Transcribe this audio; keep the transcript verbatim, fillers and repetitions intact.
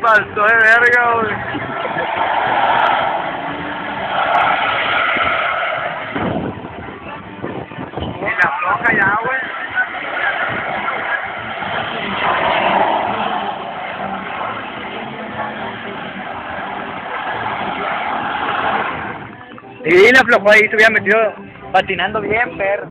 pasó de verga, güey. Y la floja ya, güey. Sí, la aflojó ahí, se hubiera metido patinando bien, perro.